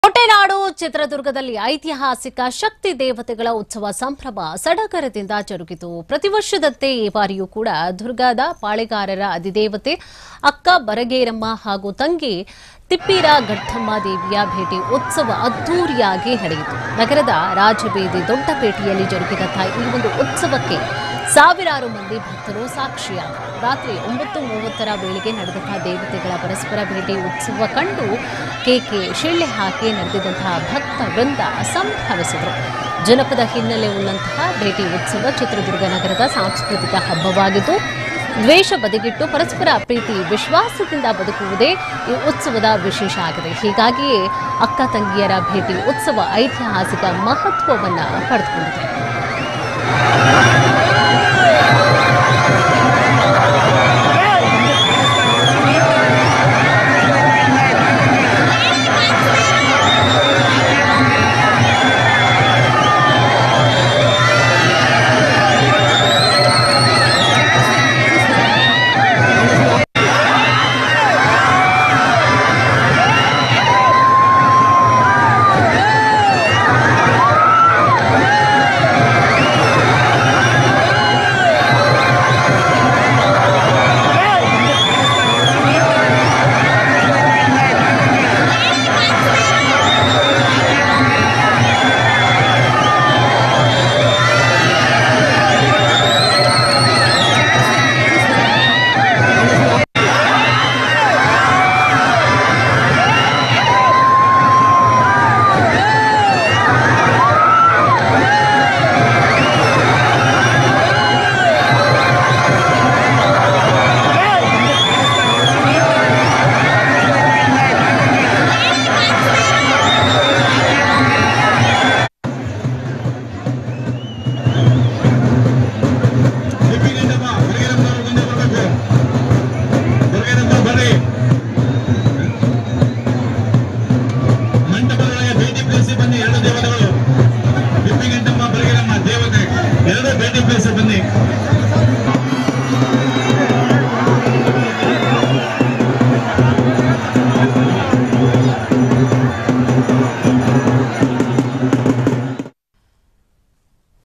ಕೋಟೆನಾಡು ಚಿತ್ರದುರ್ಗದಲ್ಲಿ ಐತಿಹಾಸಿಕ ಶಕ್ತಿ ದೇವತೆಗಳ ಉತ್ಸವ ಸಂಭ್ರಮ ಸಡಗರದಿಂದ ಜರುಗಿತು. ಪ್ರತಿ ವರ್ಷದಂತೆ ಈ ಬಾರಿಯೂ ಕೂಡ ದುರ್ಗದ ಪಾಳೆಗಾರರ ಅಧಿದೇವತೆ ಅಕ್ಕ ಬರಗೇರಮ್ಮ ಹಾಗೂ ತಂಗಿ ತಿಪ್ಪೀರ ಗಡ್ಡಮ್ಮ ದೇವಿಯ ಭೇಟಿ ಉತ್ಸವ ಅದ್ದೂರಿಯಾಗಿ ನಡೆಯಿತು. ನಗರದ ರಾಜಬೀದಿ ದೊಡ್ಡಪೇಟೆಯಲ್ಲಿ ಜರುಗಿದಂತಹ ಈ ಒಂದು ಉತ್ಸವಕ್ಕೆ ಸಾವಿರಾರು ಮಂದಿ ಭಕ್ತರು ಸಾಕ್ಷಿಯಾದರು. ರಾತ್ರಿ 9:30 ವೇಳೆಗೆ ನಡೆದಂತಹ ದೇವತೆಗಳ ಪರಸ್ಪರ ಭೇಟಿ ಉತ್ಸವ ಕಂಡು ಕೇಕೆ ಶಿಳ್ಳೆ ಹಾಕಿ ನಡೆದಿದ್ದಂತಹ ಭಕ್ತ ವೃಂದ ಸಂಭ್ರಮಿಸಿದರು. ಜನಪದ ಹಿನ್ನೆಲೆ ಉಳ್ಳಂತಹ ಭೇಟಿ ಉತ್ಸವ ಚಿತ್ರದುರ್ಗ ನಗರದ ಸಾಂಸ್ಕೃತಿಕ ಹಬ್ಬವಾಗಿದ್ದು, ದ್ವೇಷ ಬದಿಗಿಟ್ಟು ಪರಸ್ಪರ ಪ್ರೀತಿ ವಿಶ್ವಾಸದಿಂದ ಬದುಕುವುದೇ ಈ ಉತ್ಸವದ ವಿಶೇಷ ಆಗಿದೆ. ಹೀಗಾಗಿಯೇ ಅಕ್ಕ ತಂಗಿಯರ ಭೇಟಿ ಉತ್ಸವ ಐತಿಹಾಸಿಕ ಮಹತ್ವವನ್ನು ಪಡೆದುಕೊಂಡಿದೆ. ಭೇಟಿ ಪ್ಲೇಸ್ ಬನ್ನಿ.